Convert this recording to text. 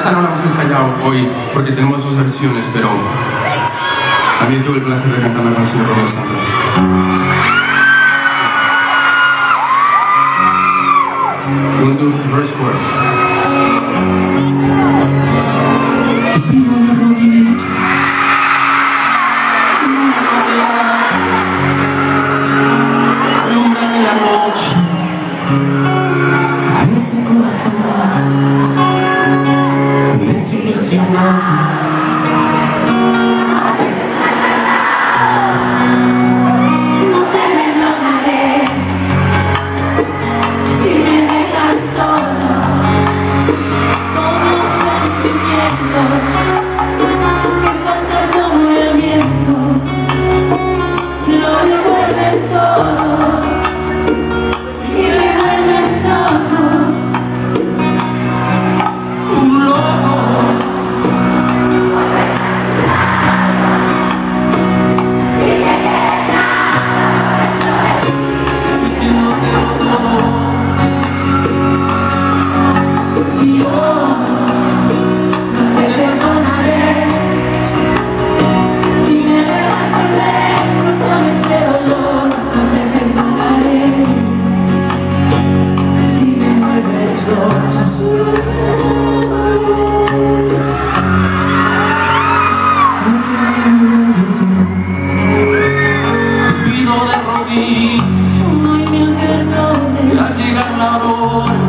esta no la hemos ensayado hoy porque tenemos dos versiones, pero también tuve el placer de cantarla con el señor Romeo Santos. We'll do the first chorus. Te pido de rodillas, alumbra en la noche a ese corazón desilusionado. No hay ni el perdón. Ya llega la hora.